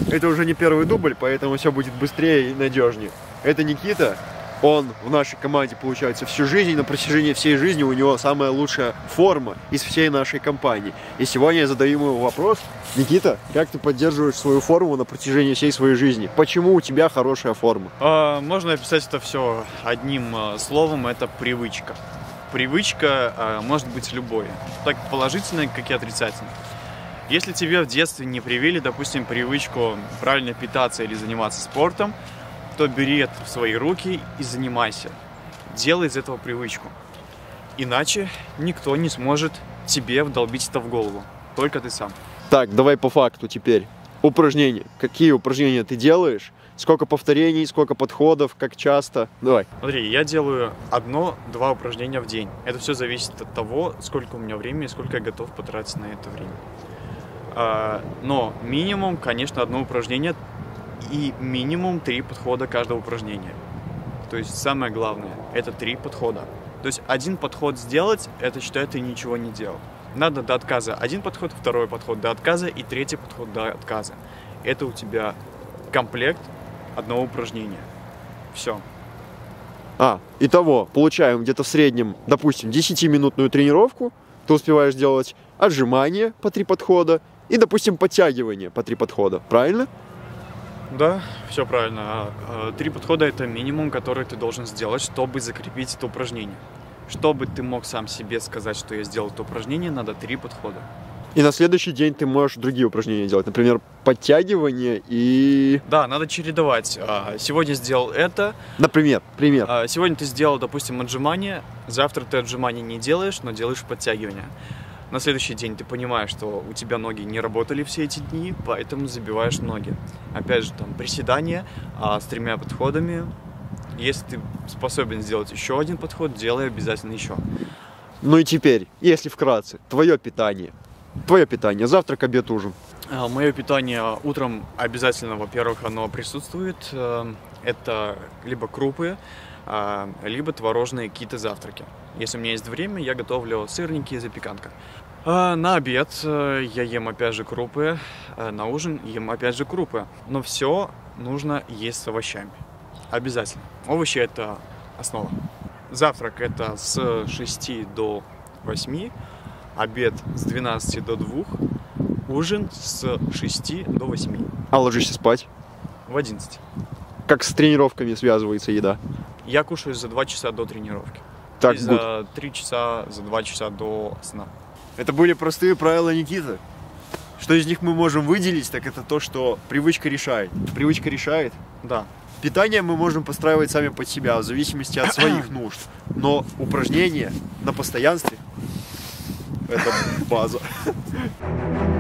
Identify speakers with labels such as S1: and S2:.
S1: Это уже не первый дубль, поэтому все будет быстрее и надежнее. Это Никита. Он в нашей команде, получается, всю жизнь, на протяжении всей жизни у него самая лучшая форма из всей нашей компании. И сегодня я задаю ему вопрос. Никита, как ты поддерживаешь свою форму на протяжении всей своей жизни? Почему у тебя хорошая форма?
S2: Можно описать это все одним словом, это привычка. Привычка может быть любой, так положительная, как и отрицательная. Если тебе в детстве не привили, допустим, привычку правильно питаться или заниматься спортом, то бери это в свои руки и занимайся. Делай из этого привычку. Иначе никто не сможет тебе вдолбить это в голову. Только ты сам.
S1: Так, давай по факту теперь. Упражнения. Какие упражнения ты делаешь? Сколько повторений, сколько подходов, как часто? Давай.
S2: Смотри, я делаю 1-2 упражнения в день. Это все зависит от того, сколько у меня времени и сколько я готов потратить на это время. Но минимум, конечно, 1 упражнение и минимум 3 подхода каждого упражнения. То есть самое главное – это 3 подхода. То есть 1 подход сделать – это, считай, ты ничего не делал. Надо до отказа 1 подход, 2 подход до отказа и 3 подход до отказа. Это у тебя комплект 1 упражнения. Все.
S1: Итого, получаем где-то в среднем, допустим, 10-минутную тренировку. Ты успеваешь делать отжимания по 3 подхода и, допустим, подтягивания по 3 подхода. Правильно?
S2: Да, все правильно. 3 подхода – это минимум, который ты должен сделать, чтобы закрепить это упражнение. Чтобы ты мог сам себе сказать, что я сделал это упражнение, надо 3 подхода.
S1: И на следующий день ты можешь другие упражнения делать, например, подтягивания и...
S2: Да, надо чередовать. Сегодня сделал это.
S1: Например, пример.
S2: Сегодня ты сделал, допустим, отжимания, завтра ты отжимания не делаешь, но делаешь подтягивания. На следующий день ты понимаешь, что у тебя ноги не работали все эти дни, поэтому забиваешь ноги. Опять же, там приседания с 3 подходами. Если ты способен сделать еще 1 подход, делай обязательно еще.
S1: Ну и теперь, если вкратце, твое питание. Твое питание, завтрак, обед, ужин.
S2: Мое питание утром обязательно, во-первых, оно присутствует. Это либо крупы, либо творожные какие-то завтраки. Если у меня есть время, я готовлю сырники и запеканка. На обед я ем опять же крупы, на ужин ем опять же крупы. Но все нужно есть с овощами. Обязательно. Овощи – это основа. Завтрак – это с 6 до 8, обед с 12 до 2, ужин с 6 до 8.
S1: А ложишься спать?
S2: В 11.
S1: Как с тренировками связывается еда?
S2: Я кушаю за 2 часа до тренировки.
S1: Так,
S2: и за 3 часа, за 2 часа до сна.
S1: Это были простые правила Никиты. Что из них мы можем выделить, так это то, что привычка решает. Привычка решает?
S2: Да.
S1: Питание мы можем подстраивать сами под себя, в зависимости от своих нужд. Но упражнения на постоянстве – это база.